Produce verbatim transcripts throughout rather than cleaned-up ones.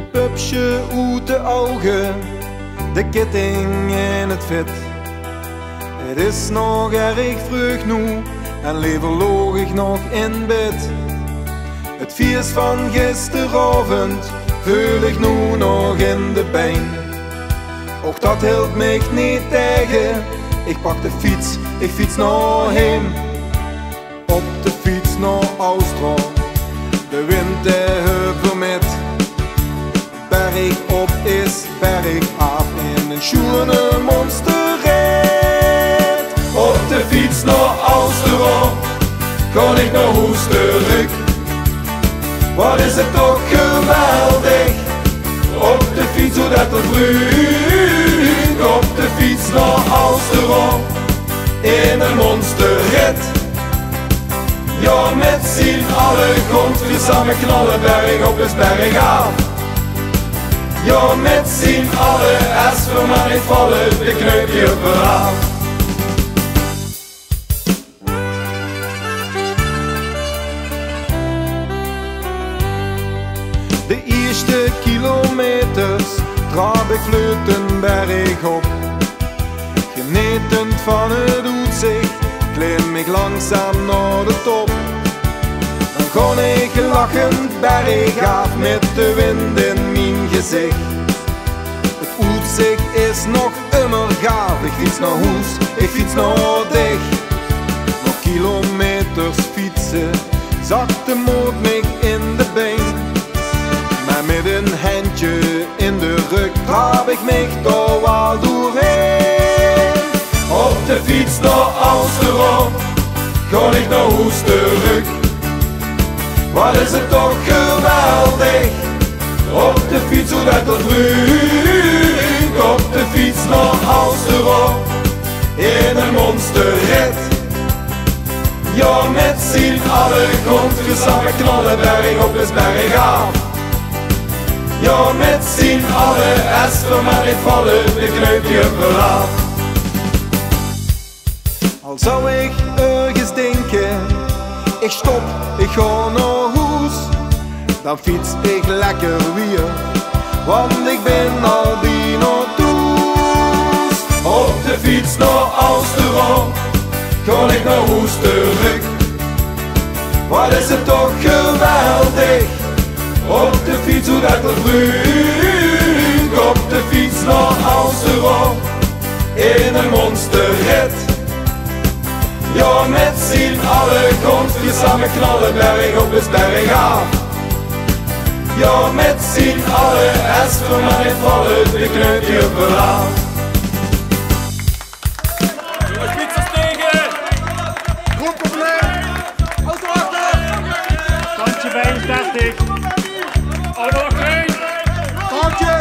pupsje uit de ogen, de ketting in het vet. Het is nog erg vroeg nu en liever loog ik nog in bed. Het vies van gisteravond voel ik nu nog in de been. Ook dat hield mij niet tegen, ik pak de fiets, ik fiets naar heen. Op de fiets naar Oostrand, de wind de heuvel met. Berg op is berg af in een schoene monsterrit. Op de fiets naar Oostrand, kon ik naar huis terug. Wat is het toch geweldig, op de fiets hoe dat er vloeit. Op de fiets naar Oostrand, in een monsterrit. Ja, met zien alle grondvlies samen knallen, berg op is berg af. Ja, met zien alle espen maar niet vallen, de kneupje verhaal. De eerste kilometers trap ik vleuten berg op. Genetend van het uitzicht klim ik langzaam naar de top. Dan kon ik lachend berg af met de wind in mijn gezicht. Het uitzicht is nog immer gaaf, ik fiets naar huis, ik fiets naar dicht. Nog kilometers fietsen, zakte moed mij in de been. Maar met een handje in de rug trap ik mij toch wel doorheen. Op de fiets naar Oostrand, kon ik naar huis terug. Wat is het toch geweldig, op de fiets hoe dat er vloeit. Op de fiets naar Oostrand, in een monsterrit. Ja, met zien alle grondvlies samen knallen, berg op is berg af. Ja, met zien alle espen maar niet vallen, de kneupje verlaat. Al zou ik ergens denken, ik stop, ik ga naar huis, dan fiets ik lekker weer, want ik ben al bijna thuis. Op de fiets naar Oostrand, kon ik naar huis terug. Wat is het toch geweldig, op de fiets hoe dat er vloeit. Op de fiets naar Oostrand, in een monsterrit. Ja, met zien alle grondvlies samen knallen, berg op is berg af. Ja, met zien alle espen maar niet vallen, de kneupje verlaat. Fietsers tegen! Grondprobleem! Auto achter! Tandje bij is dertig. Auto achterin! Tandje!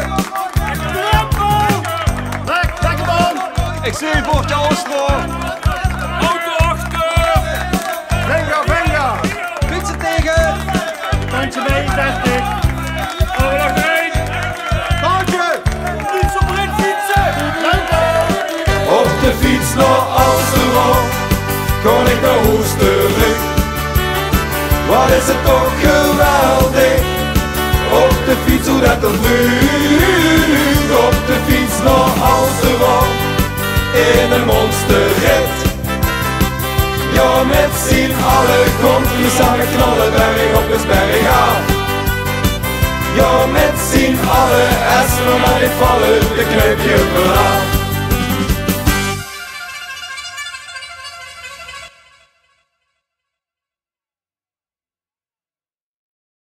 Lek, lekker man! Ik zie je bordje Oostrand! Auto achter! Venga, venga! Fietsen tegen! Tandje bij is dertig. Auto achterin! Tandje! Fiets op erin fietsen! Op de fiets naar Oostrand, kon ik naar huis terug. Wat is het toch geweldig, op de fiets hoe dat er vloeit. Op de fiets naar Oostrand, in een monsterrit. Ja, met zien alle grondvlies samen knallen, berg op is berg af. Ja, met zien alle espen maar niet vallen, de kneupje